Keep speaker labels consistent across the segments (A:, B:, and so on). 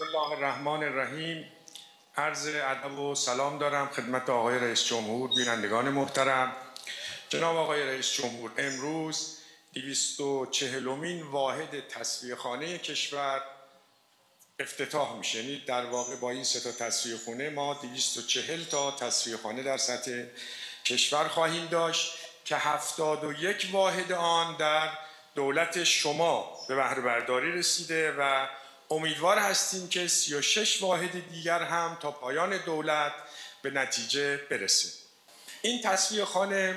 A: بسم الله الرحمن الرحیم. عرض ادب و سلام دارم خدمت آقای رئیس جمهور، بینندگان محترم. جناب آقای رئیس جمهور، امروز 240مین واحد تصفیه‌خانه کشور افتتاح میشه. یعنی در واقع با این 3 تا تصفیه‌خانه ما 240 تا تصفیه‌خانه در سطح کشور خواهیم داشت که 71 واحد آن در دولت شما به بهره برداری رسیده و امیدوار هستیم که 36 واحد دیگر هم تا پایان دولت به نتیجه برسه. این تصفیه‌خانه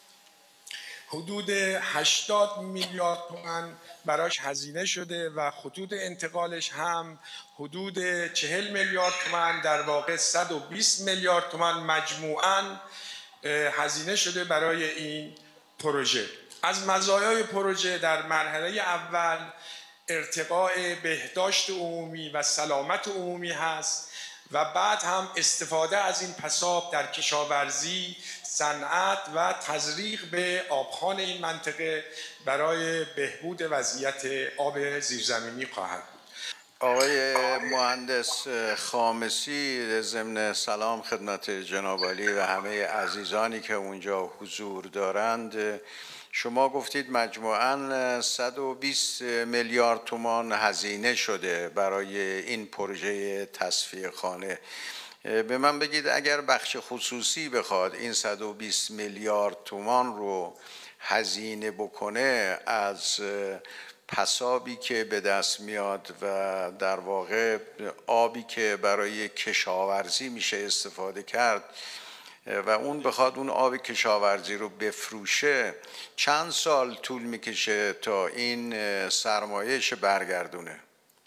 A: حدود 80 میلیارد تومان براش هزینه شده و خطوط انتقالش هم حدود 40 میلیارد تومان، در واقع 120 میلیارد تومان مجموعاً هزینه شده برای این پروژه. از مزایای پروژه در مرحله اول ارتقاء بهداشت عمومی و سلامت عمومی هست و بعد هم استفاده از این پساب در کشاورزی، صنعت و تزریق به آبخوان این منطقه برای بهبود وضعیت آب زیرزمینی خواهد بود.
B: آقای مهندس خامسی، ضمن سلام خدمت جناب عالی و همه عزیزانی که اونجا حضور دارند، شما گفتید مجموعاً 120 میلیارد تومان هزینه شده برای این پروژه تصفیه‌خانه. به من بگید اگر بخش خصوصی بخواد این 120 میلیارد تومان رو هزینه بکنه از پسابی که به دست میاد و در واقع آبی که برای کشاورزی میشه استفاده کرد و اون بخواد اون آب کشاورزی رو بفروشه، چند سال طول میکشه تا این سرمایه‌اش برگردونه؟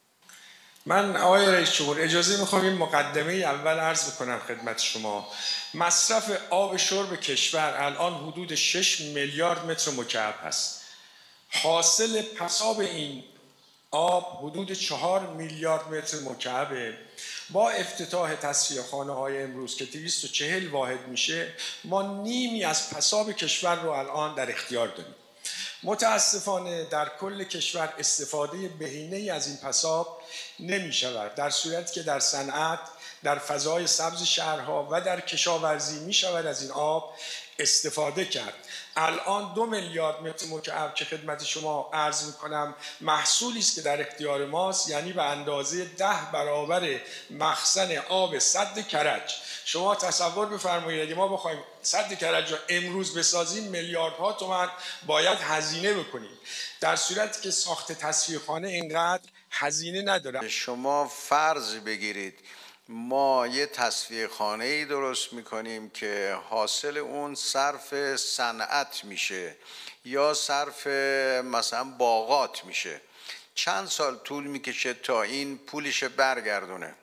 A: من آقای رئیس جمهور اجازه میخوام این مقدمه اول عرض بکنم خدمت شما. مصرف آب شرب کشور الان حدود 6 میلیارد متر مکعب هست. حاصل پساب این آب حدود 4 میلیارد متر مکعبه. با افتتاح تصفیه‌خانه های امروز که 240 واحد میشه، ما نیمی از پساب کشور رو الان در اختیار داریم. متاسفانه در کل کشور استفاده بهینه‌ای از این پساب نمی شود، در صورتی که در صنعت، در فضای سبز شهرها و در کشاورزی می شود از این آب استفاده کرد. الان 2 میلیارد متر مکعب که خدمت شما عرض میکنم محصولی است که در اختیار ماست، یعنی به اندازه 10 برابر مخزن آب سد کرج. شما تصور بفرمایید اگه ما بخوایم سد کرج رو امروز بسازیم میلیاردها تومان باید هزینه بکنیم، در صورتی که ساخت تصفیه‌خانه اینقدر هزینه نداره.
B: شما فرض بگیرید ما یه تصفیه‌خانه‌ای درست میکنیم که حاصل اون صرف صنعت میشه یا صرف مثلا باغات میشه، چند سال طول میکشه تا این پولش برگردونه؟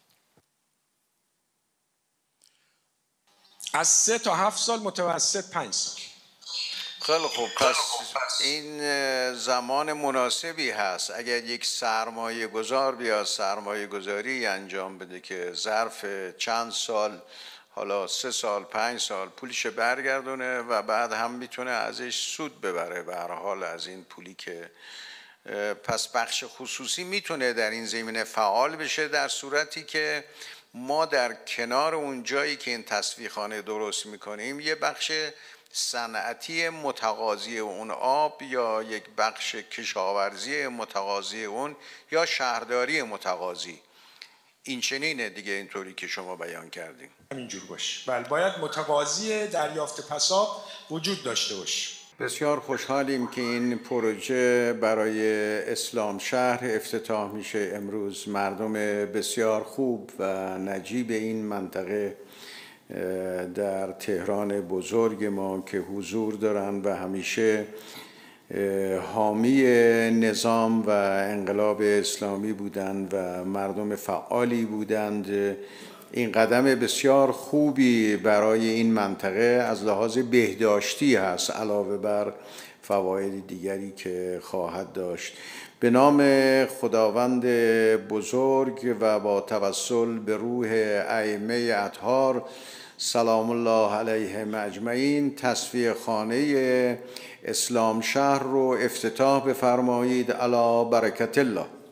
A: از 3 تا 7 سال، متوسط 5 سال.
B: خیلی خوب، پس این زمان مناسبی هست اگر یک سرمایه گذار بیاد سرمایه گذاری انجام بده که ظرف چند سال، حالا 3 سال 5 سال پولش برگردونه و بعد هم میتونه ازش سود ببره به هر حال از این پولی که پس بخش خصوصی میتونه در این زمینه فعال بشه، در صورتی که ما در کنار اون جایی که این تصفیه‌خانه درست میکنیم یه بخش صنعتی متقاضی اون آب یا یک بخش کشاورزی متقاضی اون یا شهرداری متقاضی، این چنینه دیگه اینطوری که شما بیان کردیم؟
A: همینجور باشه. بله، باید متقاضی دریافت پساب وجود داشته باشه.
B: بسیار خوشحالیم که این پروژه برای اسلام شهر افتتاح میشه امروز. مردم بسیار خوب و نجیب این منطقه در تهران بزرگ ما که حضور دارند و همیشه حامی نظام و انقلاب اسلامی بودند و مردم فعالی بودند، این قدم بسیار خوبی برای این منطقه از لحاظ بهداشتی هست، علاوه بر فواید دیگری که خواهد داشت. به نام خداوند بزرگ و با توسل به روح ائمه اطهار سلام الله علیهم اجمعین، تصفیه‌خانه اسلام شهر رو افتتاح بفرمایید. علی برکت الله.